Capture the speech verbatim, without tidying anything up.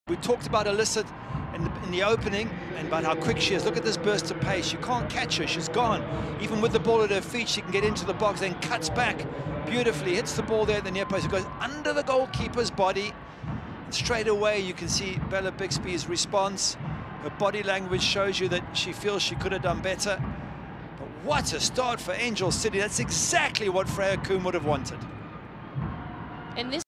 We talked about Alyssa in the, in the opening and about how quick she is. Look at this burst of pace. You can't catch her. She's gone. Even with the ball at her feet, she can get into the box, then cuts back beautifully, hits the ball there at the near post. It goes under the goalkeeper's body. And straight away, you can see Bella Bixby's response. Her body language shows you that she feels she could have done better. But what a start for Angel City. That's exactly what Freya Kuhn would have wanted. And this